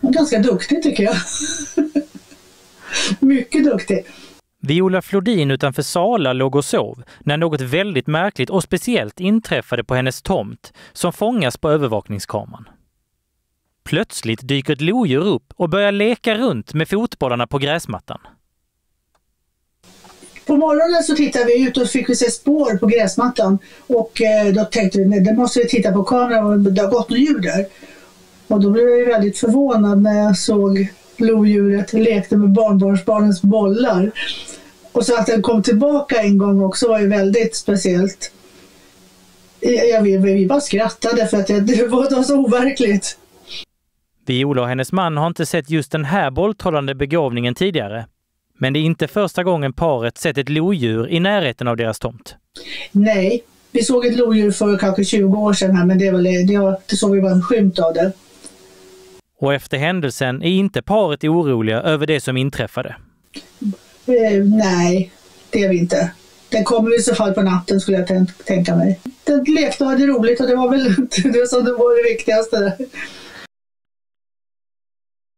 Ganska duktig tycker jag. Mycket duktig. Viola Flodin utanför Sala låg och sov när något väldigt märkligt och speciellt inträffade på hennes tomt som fångas på övervakningskameran. Plötsligt dyker ett lodjur upp och börjar leka runt med fotbollarna på gräsmattan. På morgonen så tittade vi ut och fick vi se spår på gräsmattan. Och då tänkte vi, det måste vi titta på kameran och det har gått något djur där. Och då blev jag väldigt förvånad när jag såg lodjuret lekte med barnbarnsbarnens bollar. Och så att den kom tillbaka en gång också var ju väldigt speciellt. Vi bara skrattade för att det var så overkligt. Viola och hennes man har inte sett just den här bolltrollande begåvningen tidigare. Men det är inte första gången paret sett ett lodjur i närheten av deras tomt. Nej, vi såg ett lodjur för kanske 20 år sedan här, men det såg vi bara en skymt av det. Och efter händelsen är inte paret oroliga över det som inträffade. Nej, det är vi inte. Den kommer i så fall på natten skulle jag tänka mig. Den lekte och hade roligt och det var väl det som det var det viktigaste.